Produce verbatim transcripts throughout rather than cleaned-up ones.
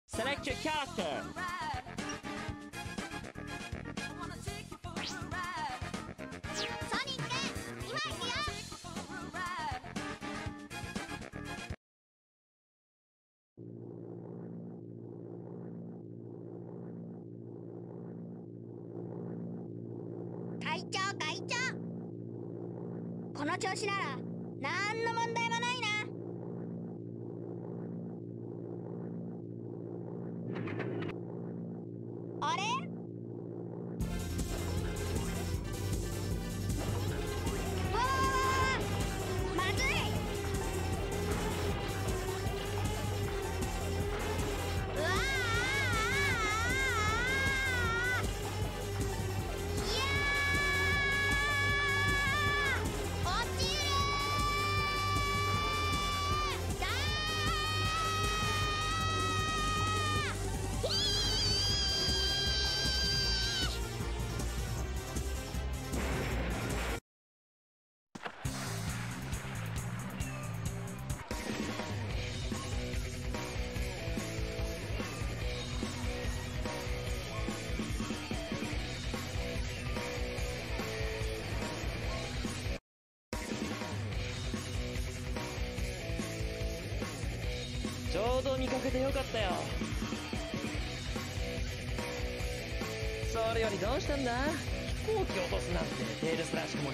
Select your character. ソニック、今行くよ。会長会長、この調子なら何の問題もないな。あれ？わわわわ、まずい。うわあ、いやー、落ちるー。だー、ひちょうど見かけてよかったよ。それよりどうしたんだ？飛行機落とすなんてテールスらしくもない。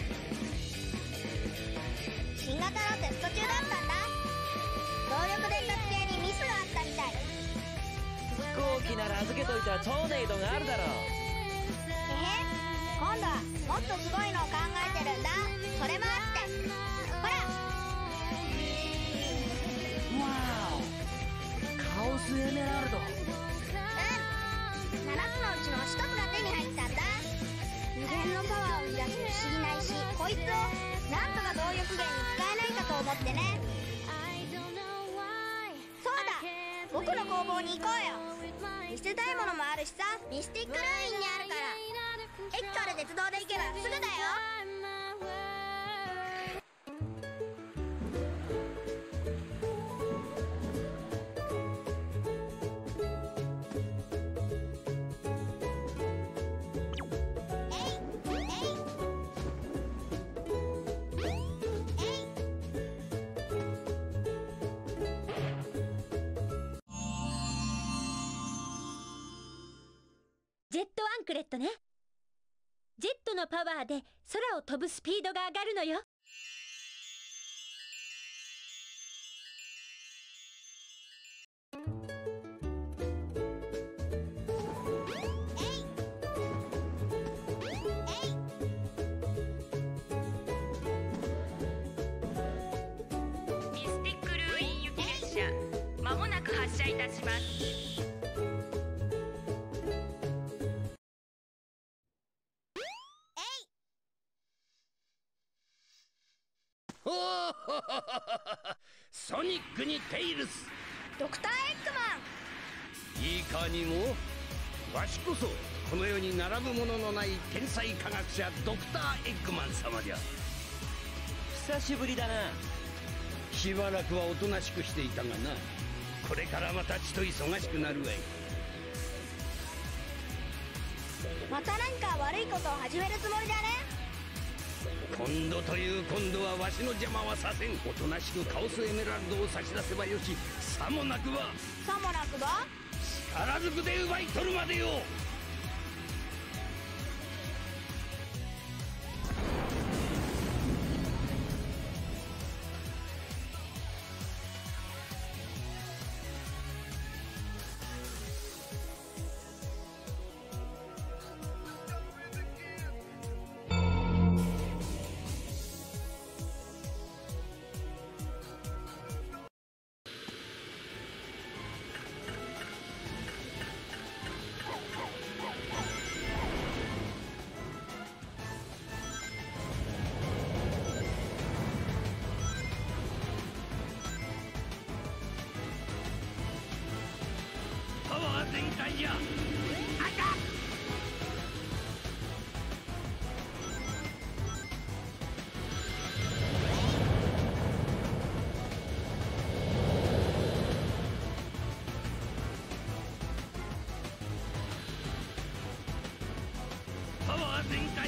新型のテスト中だったんだ。動力伝達系にミスがあったみたい。 飛行機なら預けといたトーネイドがあるだろう。 えへ、今度はもっとすごいのを考えてるんだ。それもあってほら。 わお、カオスエメラルド。 うん、ななつのうちのひとつが手に入ったんだ。無限のパワーを生み出す不思議な石、こいつをなんとか動力源に使えないかと思ってね。そうだ、僕の工房に行こうよ。見せたいものもあるしさ。ミスティックルーインにあるから。駅から鉄道で行けばすぐだよ。 ジェットアンクレットね。ジェットのパワーで空を飛ぶスピードが上がるのよ。 ミスティックルーイン行き列車、まもなく発車いたします。 ソニックにテイルス、 ドクターエッグマン。 いかにもわしこそこの世に並ぶもののない天才科学者ドクターエッグマン様じゃ。 久しぶりだな。 しばらくはおとなしくしていたがな、これからまたちと忙しくなるわい。 また何か悪いことを始めるつもりだね。 今度という今度はわしの邪魔はさせん。おとなしくカオスエメラルドを差し出せばよし。さもなくばさもなくば力ずくで奪い取るまでよ。パワー全開じゃ。あた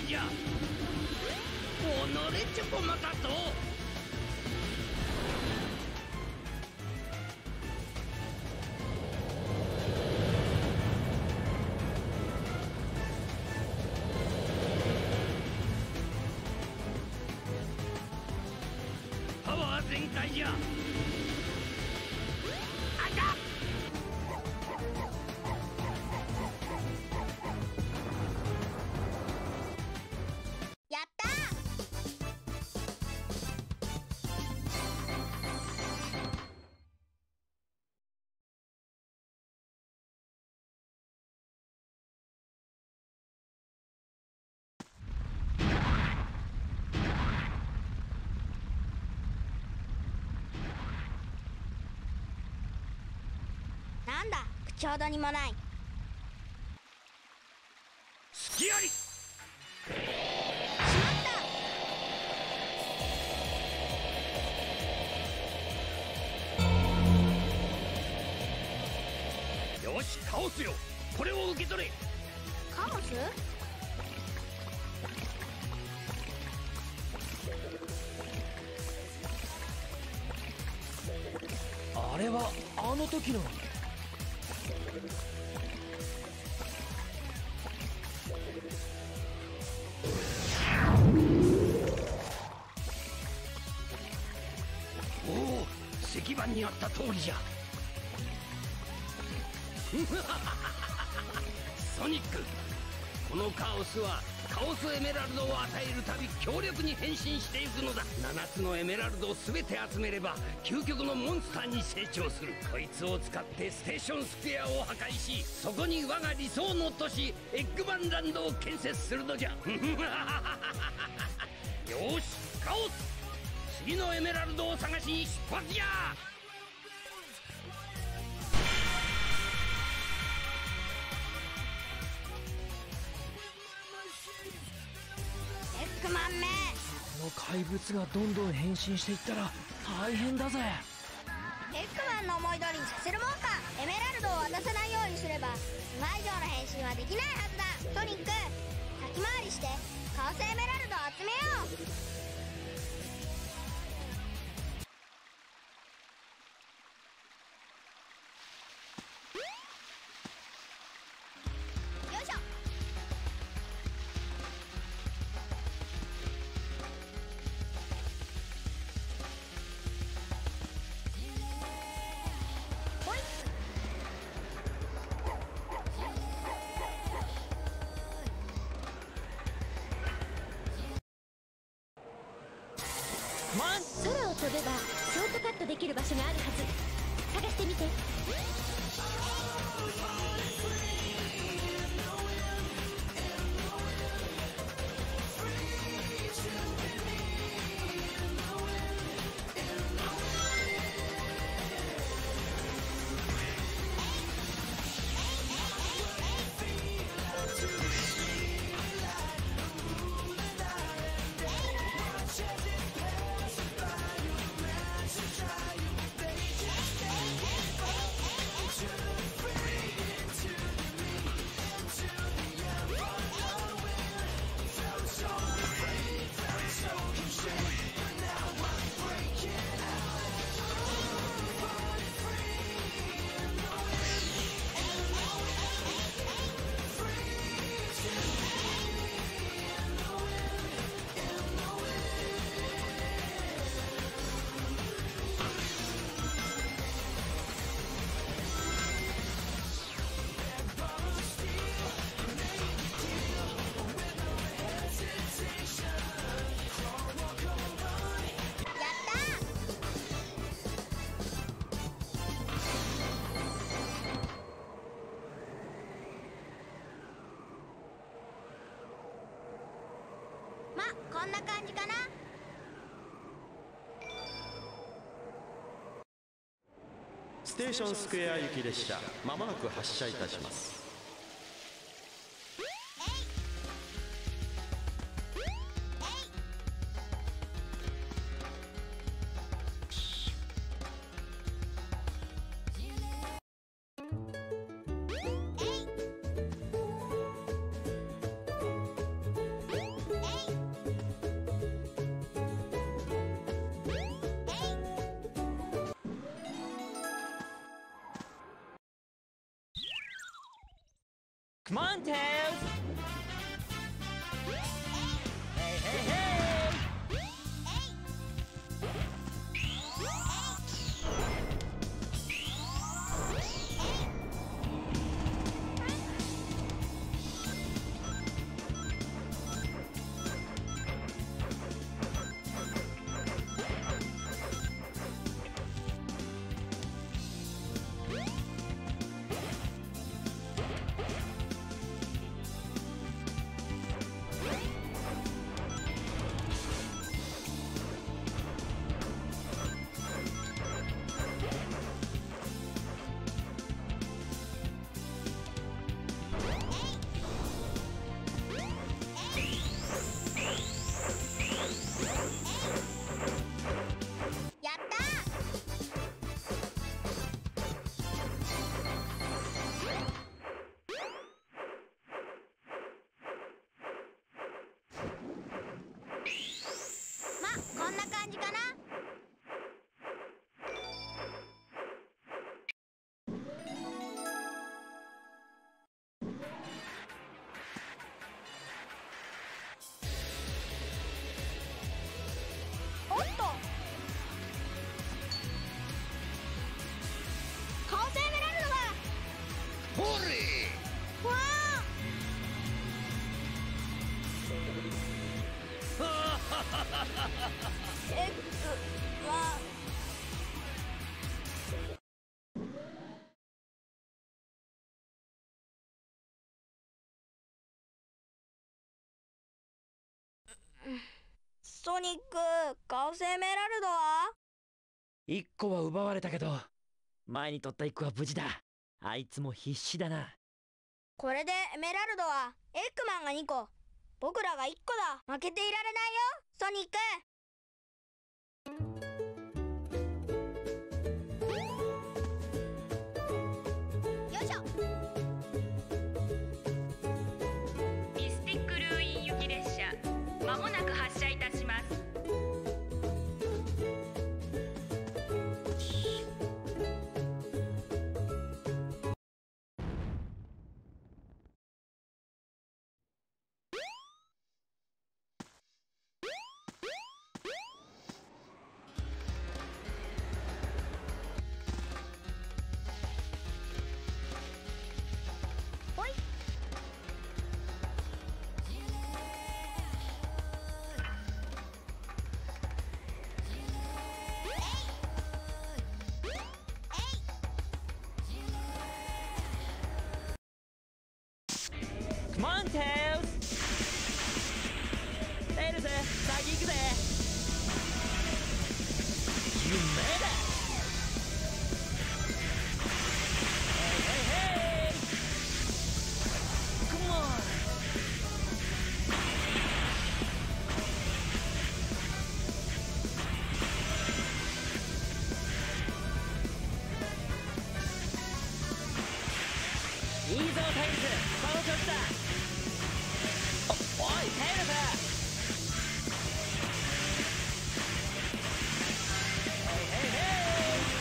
じゃ。おのれちょこまかと。パワー全開じゃ。 やったなんだ口ほどにもない。 隙あり。 しまったよしカオスよ、これを受け取れ。 カオス？ あれはあの時の。 おお、石板にあった通りじゃ。ソニック、このカオスはカオスエメラルドを与えるたび強力に変身していくのだ。ななつのエメラルドを全て集めれば究極のモンスターに成長する。こいつを使ってステーションスクエアを破壊し、そこに我が理想の都市エッグマンランドを建設するのじゃ。よしカオス、次のエメラルドを探しに出発じゃ。 エッグマンめ、 この怪物がどんどん変身していったら大変だぜ。 エッグマンの思い通りにさせるもんか。エメラルドを渡さないようにすれば今以上の変身はできないはずだ。ソニック、先回りしてカオスエメラルドを集めよう。よいしょ。ほい。 空を飛べばショートカットできる場所があるはず。探してみて。ま、こんな感じかな。 ステーションスクエア行き列車、まもなく発車いたします。 Come on, Tails! Hey, hey, hey! やったー！ま、こんな感じかな。おっと、カオスエメラルドがほれわーえっとわソニック、カオスエメラルドは？ 一個は奪われたけど、前に取った一個は無事だ。あいつも必死だな。 これでエメラルドはエッグマンがにこ、僕らがいっこだ。負けていられないよ、ソニック。よいしょ。 ミスティックルーイン行き列車まもなく発車いたします。 ほい。 Come on, Tails! テイルズ、先行くぜ。夢だ。Hey, hey, hey! Come on! いいぞ、テイルズ、その調子だ。おおい、テイルズ。ヘイヘイヘイ。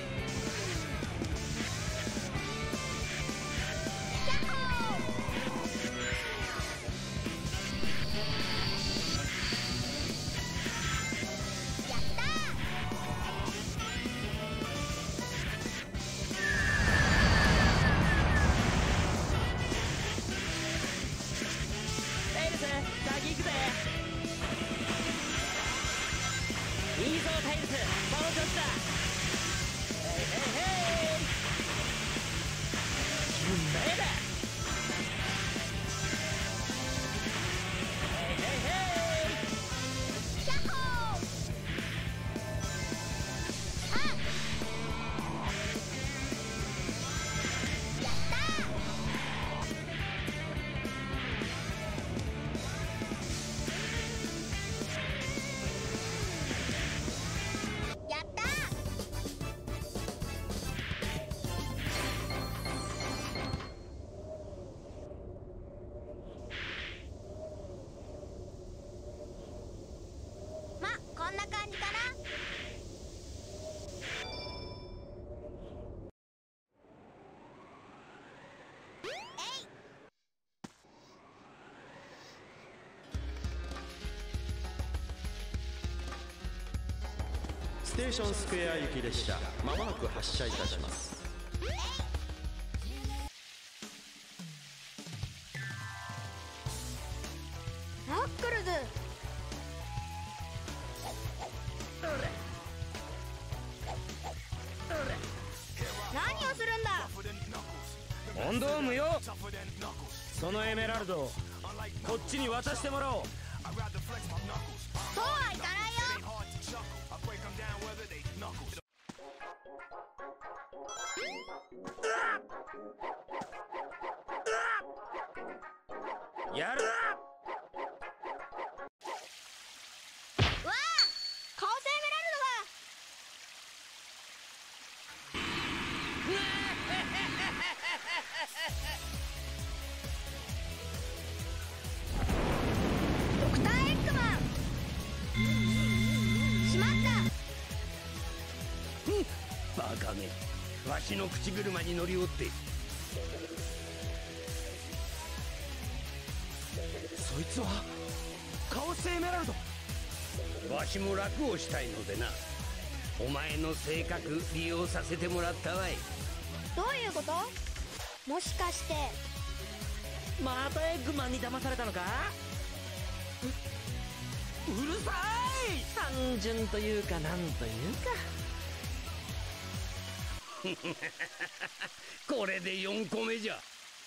キャッホー！ ステーションスクエア行き列車まもなく発車いたします。 ナックルズ、何をするんだ。 コンドームよ。そのエメラルドをこっちに渡してもらおう。 そうはいかないよ。 やる。 わあ、カオスエメラルドがドクターエッグマン、しまった。 バカめ、わしの口車に乗りおって。 そいつはカオスエメラルド。 わしも楽をしたいのでな、お前の性格利用させてもらったわい。 どういうこと？もしかしてまたエッグマンに騙されたのか？う、うるさい。単純というかなんというか。 これでよんこめじゃ。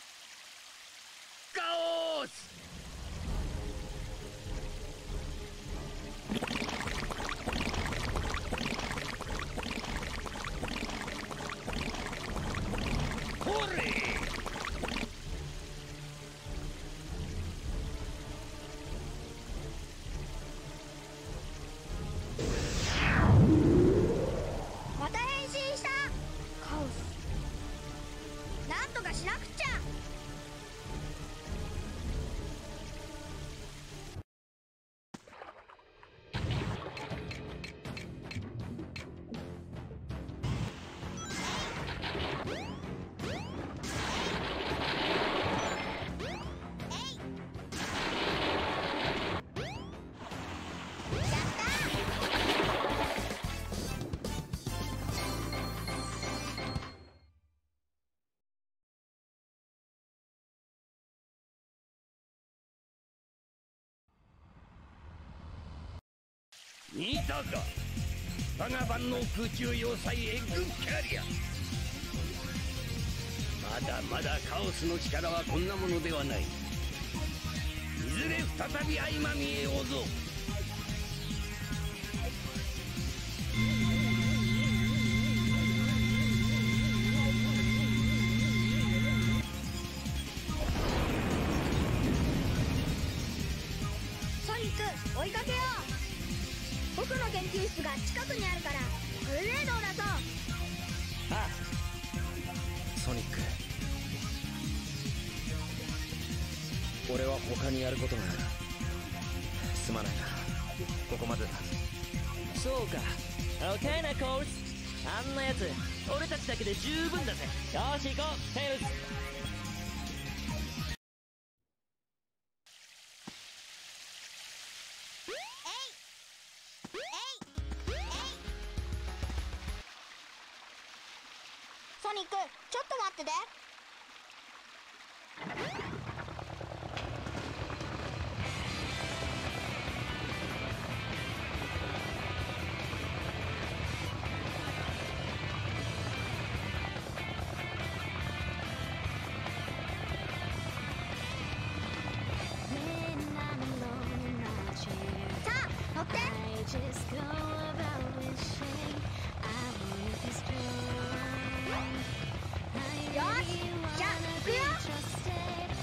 カオス。ほれ。 また変身した。カオス、なんとかしなくちゃ。 見たか、我が万能空中要塞エッグキャリア。まだまだカオスの力はこんなものではない。いずれ再び相まみえようぞ。 ソニック、追いかけよう。僕の研究室が近くにあるからトルネードを出そう。 ああ、ソニック、俺は他にやることがある。すまないな、ここまでだ。そうか、オッケーなコース。あんなやつ俺たちだけで十分だぜ。よし行こうテイルズ。 ソニック、ちょっと待ってて。さあ乗って。よし、じゃあ行くよ。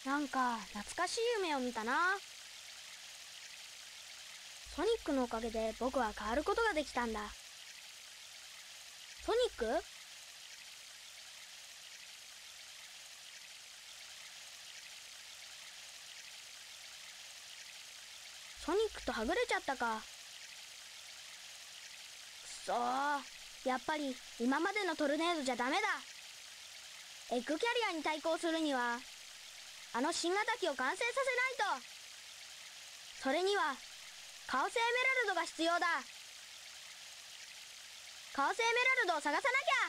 なんか懐かしい夢を見たな。ソニックのおかげで僕は変わることができたんだ。ソニック？ソニックとはぐれちゃったか。くそー、やっぱり今までのトルネードじゃダメだ。エッグキャリアに対抗するにはあの新型機を完成させないと。それにはカオスエメラルドが必要だ。カオスエメラルドを探さなきゃ。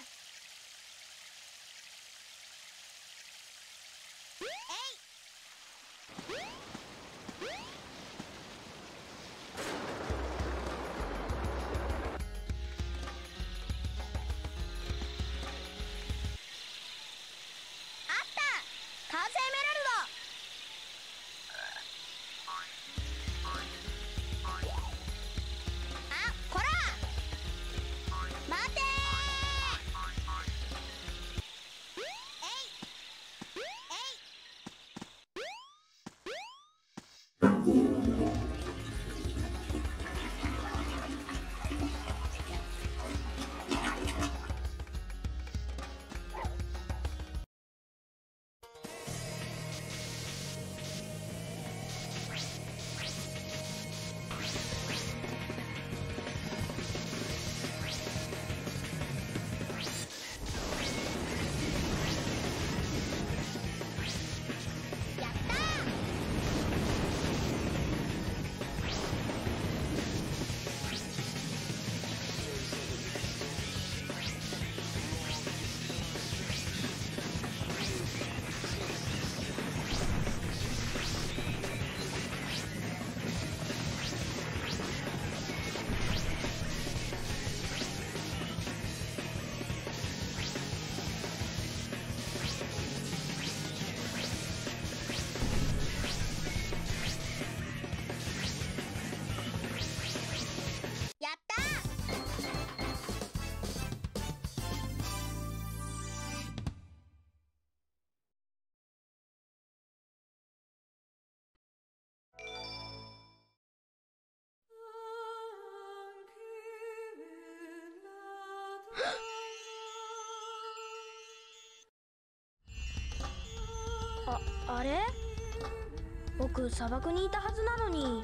あ、あれ？僕砂漠にいたはずなのに。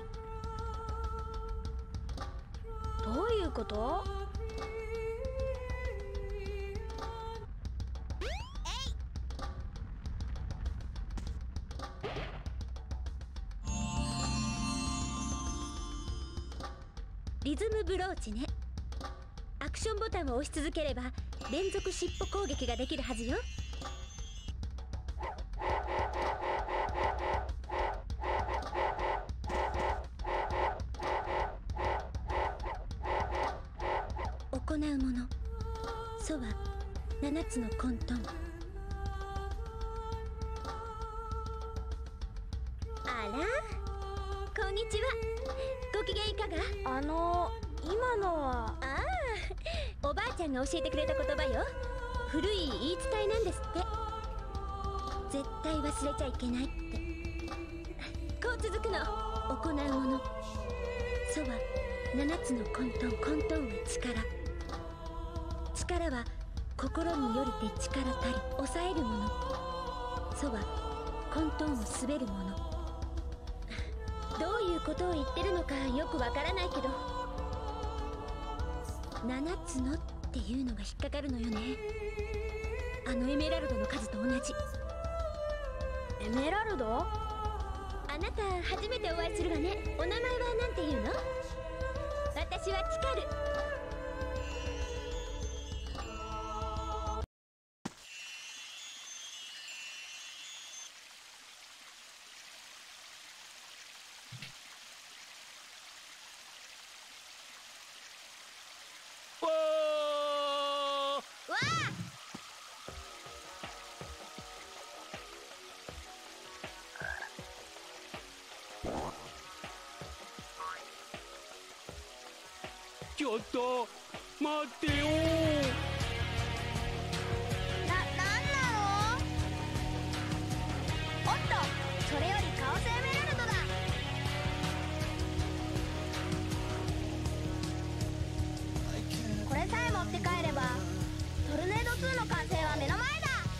どういうこと？ リズムブローチね。アクションボタンを押し続ければ連続尻尾攻撃ができるはずよ。行うもの、ソはななつの混沌。あら、こんにちは。ご機嫌いかが？ あの今のは。 ああ、おばあちゃんが教えてくれた言葉よ。古い言い伝えなんですって。絶対忘れちゃいけないって。こう続くの。行うもの、ソはななつの混沌。混沌は力。力は心によりて力たり。抑えるもの、ソは混沌を滑るもの。どういうことを言ってるのかよくわからないけど、ななつのっていうのが引っかかるのよね。あのエメラルドの数と同じ。 エメラルド？ あなた初めてお会いするわね。お名前は何て言うの？私はチカル。 ちょっと待ってよ。 な、なんなの？おっと、 さえ持って帰ればトルネードツーの完成は目の前だ。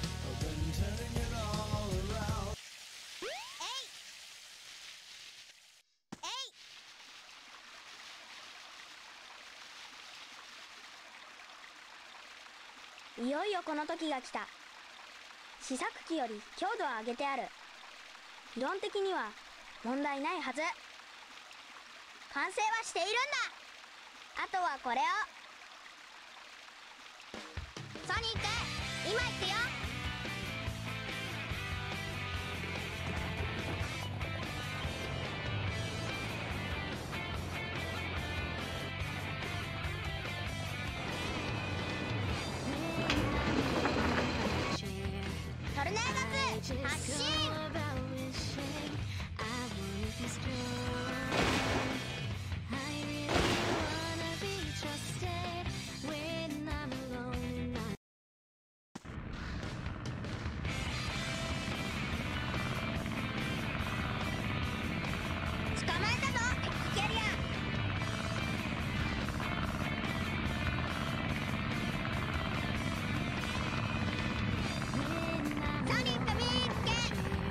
いよいよこの時が来た。試作機より強度を上げてある。理論的には問題ないはず。完成はしているんだ。あとはこれを。ソニック、今行くよ。トルネードツー発進。捕まえたぞ、エクスキャリア。ソニック見っけ。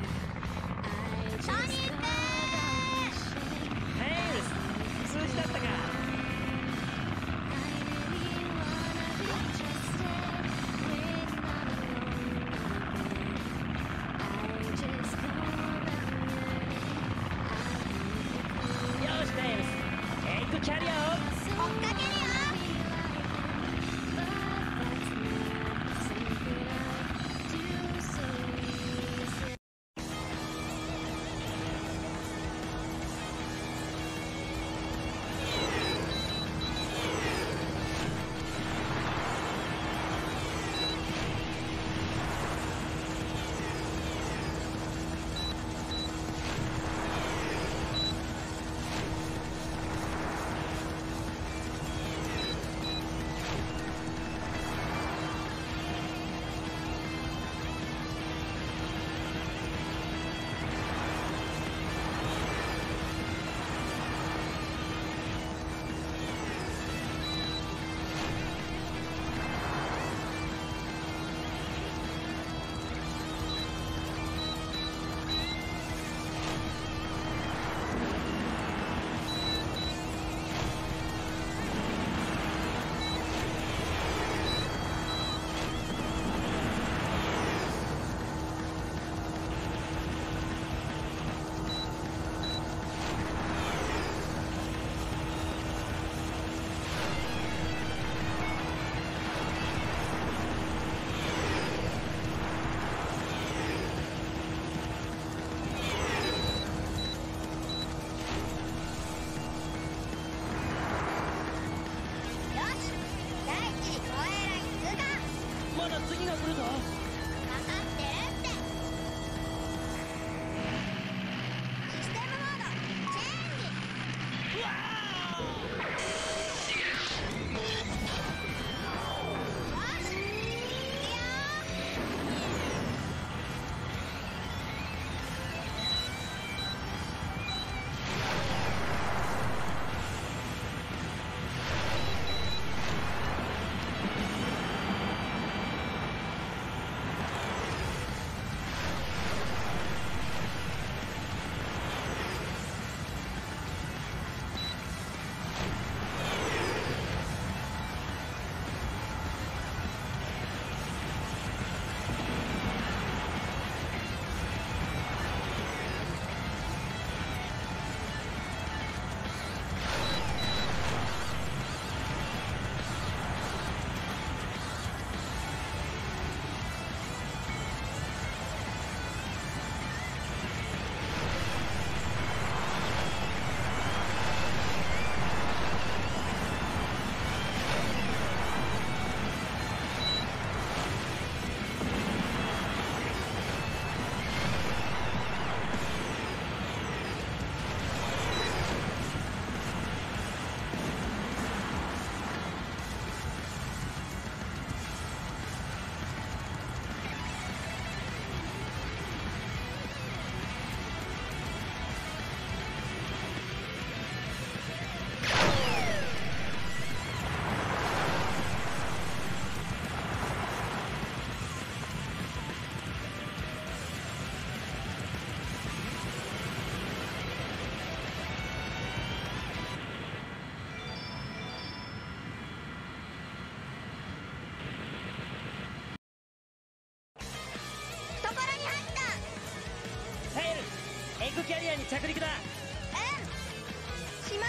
着陸だ。 うんしまった。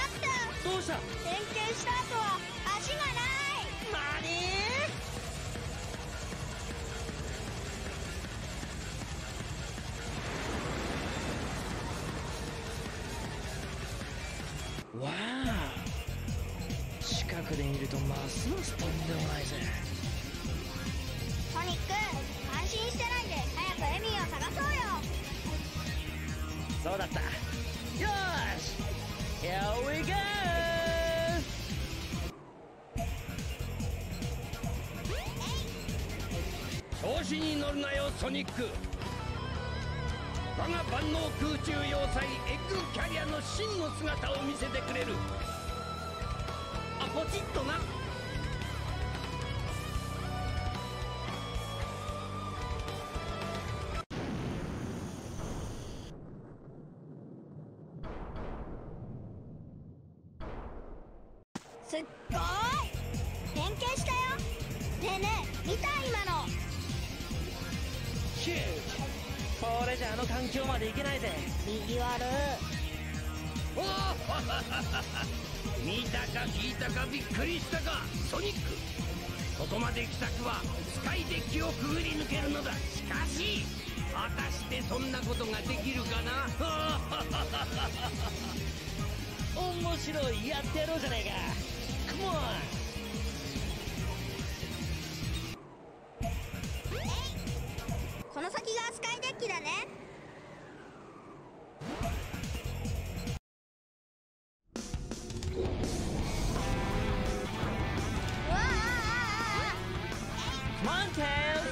どうした？ 変形した後は足がない。 なにー。わあ、近くで見るとますますとんでもないぜ。 ソニック、安心してないで早くエミーを探そうよ。 そうだった。よーし Here we go。 調子に乗るなよソニック。我が万能空中要塞エッグキャリアの真の姿を見せてくれる。あ、ポチッとな。 すっごーい変形したよ。ねえねえ見た今の。 シュート。これじゃあの環境まで行けないぜ。 意地悪。 おお見たか聞いたかびっくりしたかソニック。ここまで来たくはスカイデッキをくぐり抜けるのだ。しかし果たしてそんなことができるかな。 面白い。やってやろうじゃねえか。Come on。 この先がスカイデッキだね。うわあ。 Come on, Tails。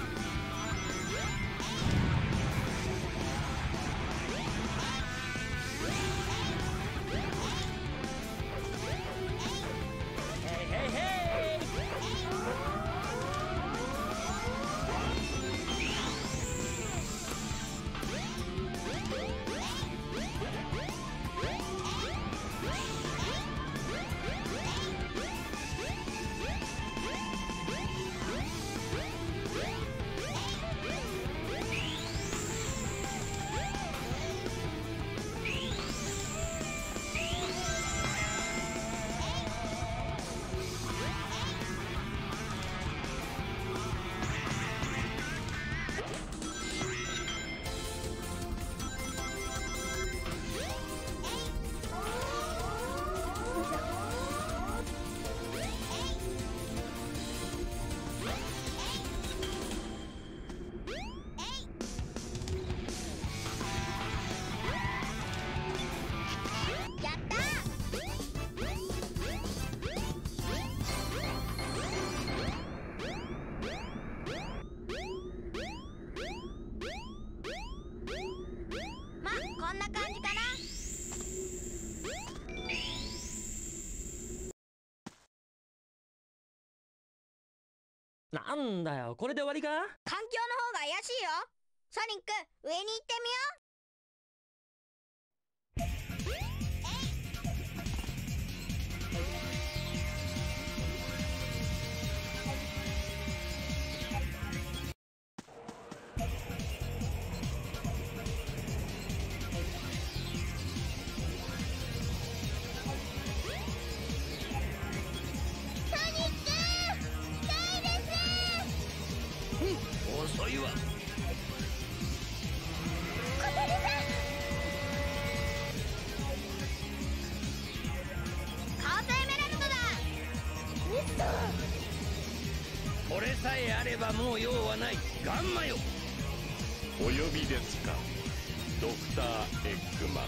こんな感じかな。 な。 なんだよ、これで終わりか？ 環境の方が怪しいよ。ソニック、上に行ってみよう。 遅いわ。 カートエメラルドだ。 これさえあればもう用はない。ガンマよ。 お呼びですか、ドクターエッグマン。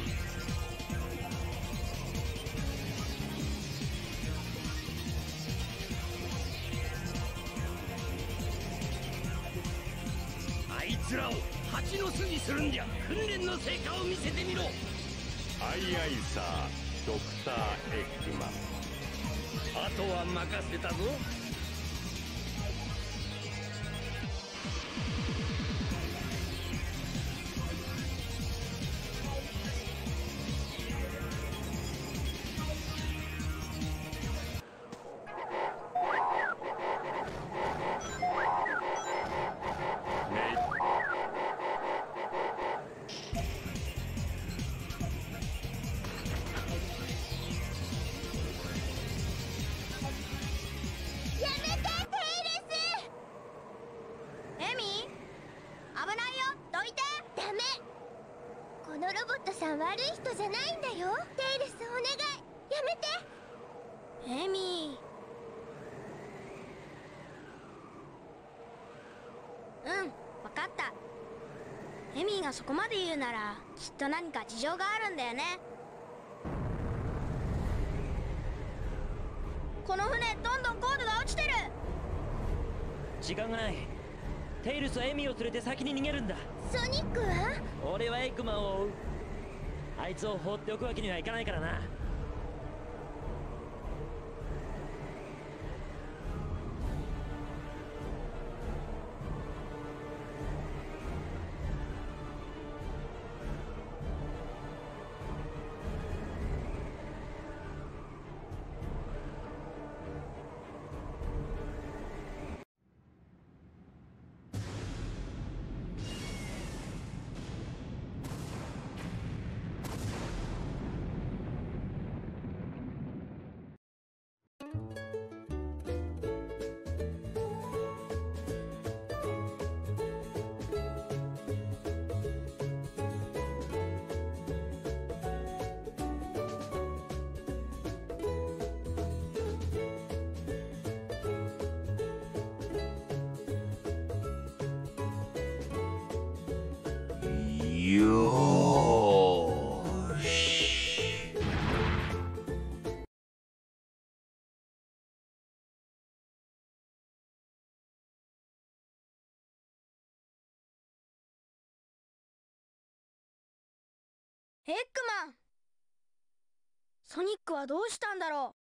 あいつらを蜂の巣にするんじゃ。訓練の成果を見せてみろ。 アイアイサー、ドクターエッグマン。 あとは任せたぞ。 ロボットさん悪い人じゃないんだよ。テイルスお願いやめて。 エミー。うん、わかった。エミーがそこまで言うならきっと何か事情があるんだよね。この船どんどんコードが落ちてる。 時間がない。テイルスはエミを連れて先に逃げるんだ。 ソニックは？ 俺はエッグマンを追う。あいつを放っておくわけにはいかないからな。 よーし。 エッグマン、ソニックはどうしたんだろう。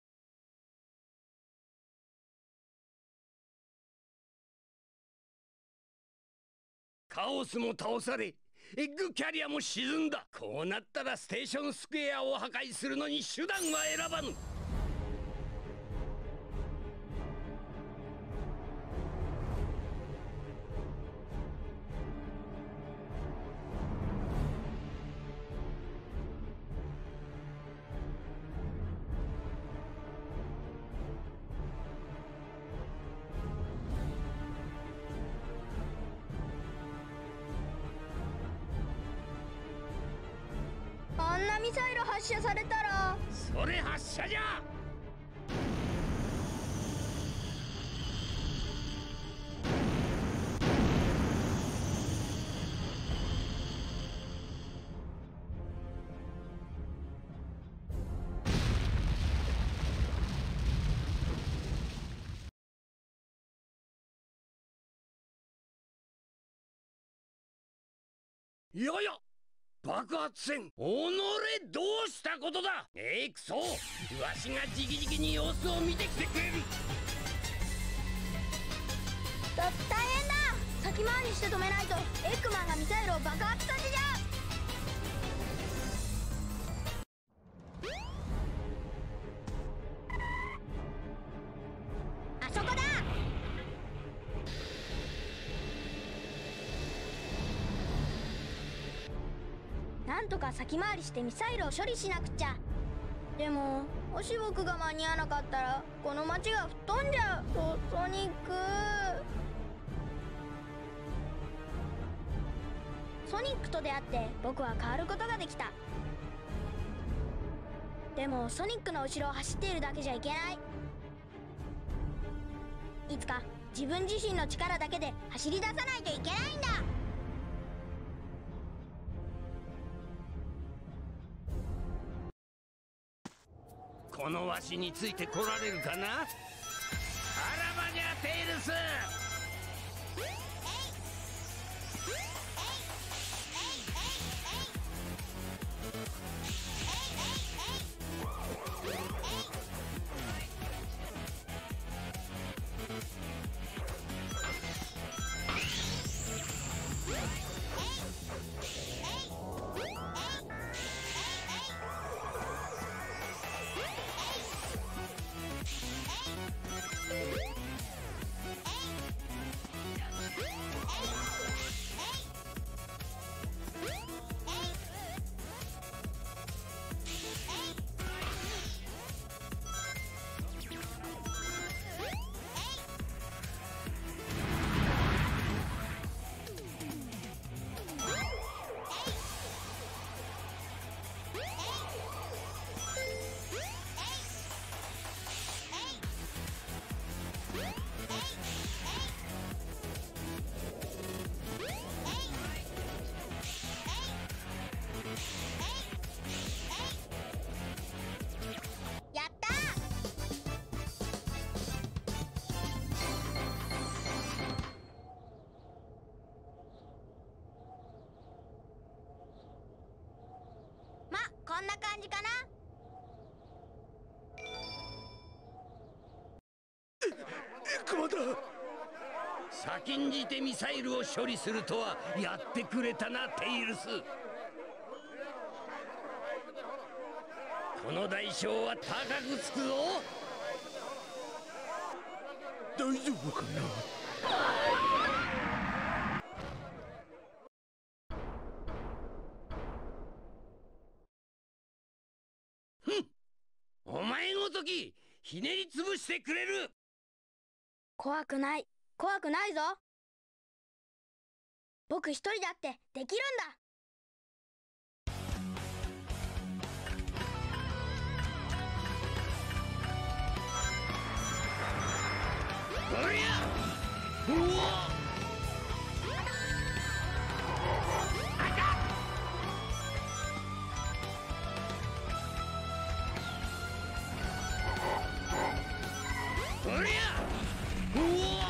カオスも倒され、エッグキャリアも沈んだ。こうなったらステーションスクエアを破壊するのに手段は選ばぬ。 あんなミサイル発射されたら。 それ発射じゃ。やや爆発戦。おのれ、どうしたことだ。ええ、クソ、わしがじきじきに様子を見てきてくれる。 だ大変だ。先回りして止めないとエッグマンがミサイルを爆発させちゃう。あそこだ。なんとか先回りしてミサイルを処理しなくちゃ。でももし僕が間に合わなかったらこの街が吹っ飛んじゃう。ソソニックソニックと出会って僕は変わることができた。でもソニックの後ろを走っているだけじゃいけない。いつか自分自身の力だけで走り出さないといけないんだ。 このわしについてこられるかな。あらばじゃ、テイルス。 な感じかな。 クマだ。先んじてミサイルを処理するとはやってくれたな、テイルス。この代償は高くつくぞ。大丈夫かな。ふん、お前ごときひねりつぶしてくれる。 怖くない、怖くないぞ。僕一人だってできるんだ。 おりゃ、うおっ、おりゃ、うおっ、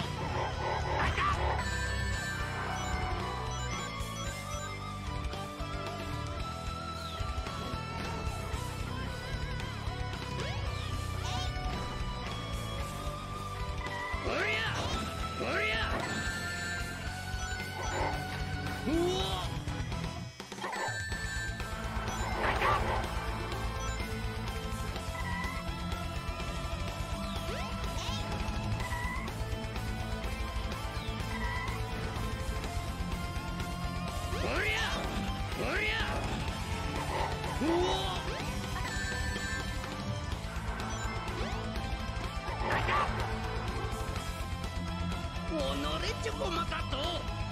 チョコマカと。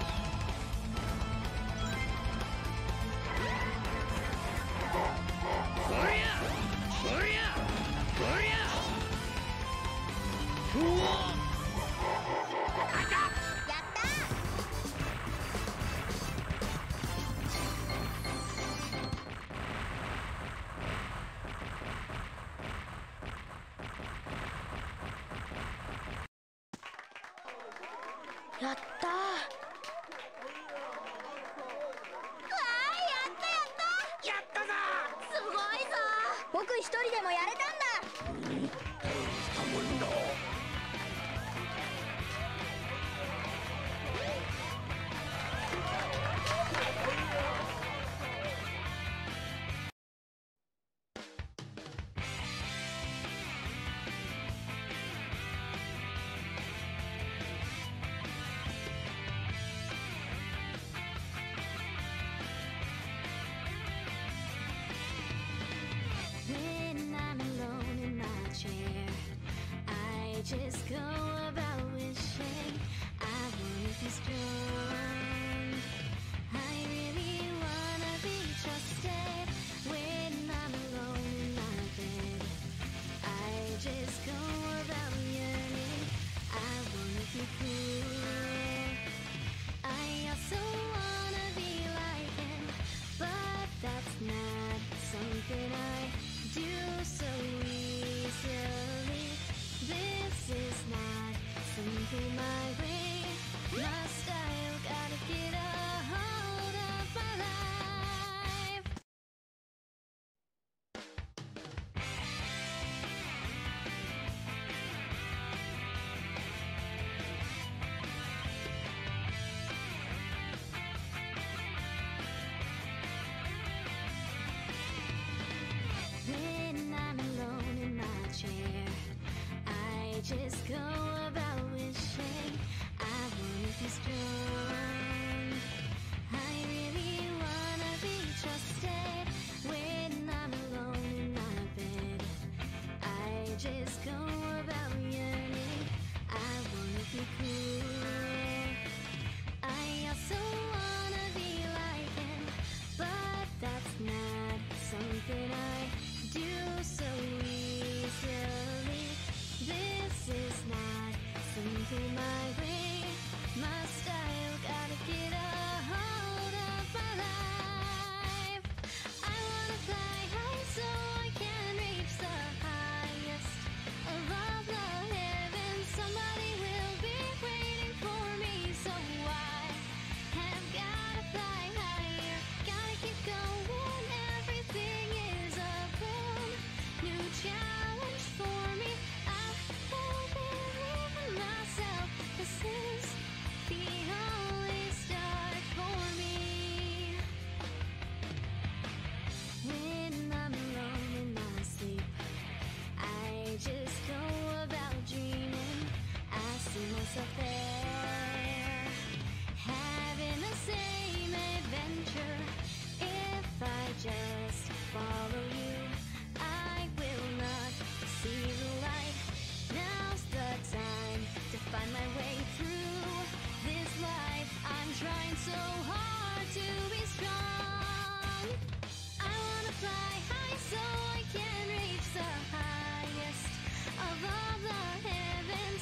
おりゃ、おりゃ、おりゃ、うおっ、 やったー。やったー。わー、やったやった。 やったぞ。 すごいぞ。僕一人でもやれたんだ。 大したもんだ。 Just go about wishing I wanna be strong. I really wanna be trusted when I'm alone in my bed. I just go about yearning. I wanna be cool. I also wanna be like him, but that's not something I do so easily. This is not something my way, my style, gotta get a hold of my life. When I'm alone in my chair, I just go about wishing I wanna be strong. I really wanna be trusted when I'm alone in my bed. I just go about yearning. I wanna be cool. I also wanna be like him, but that's not something I do so easily. This is not something my way, my style, gotta get a hold of my life. I wanna fly high so I can reach the highest of all the heavens. Somebody will be waiting for me, so I have gotta fly higher, gotta keep going, everything is a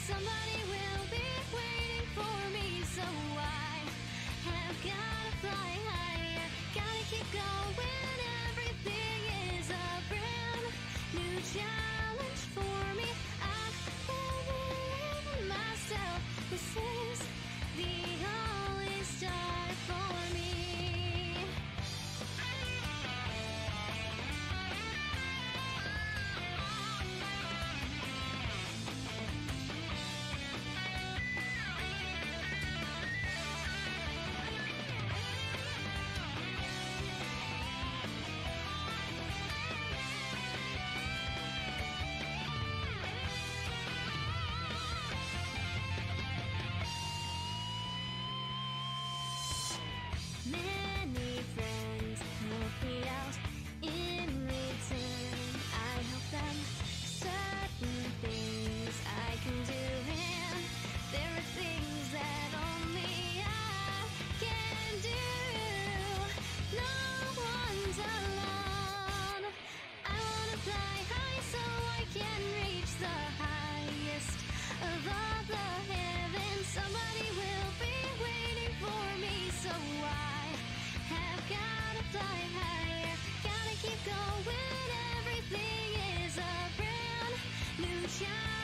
somebody will be waiting for me. So I have gotta fly higher, gotta keep going. Everything is a brand new challenge for me. I believe in myself. This is the only start for me. Many friends help me out. In return, I help them. Certain things I can do, and there are things that only I can do. No one's alone. I wanna fly high so I can reach the highest of all the heavens. Somebody will be waiting for me, so I have gotta fly higher, gotta keep going. Everything is a brand new challenge.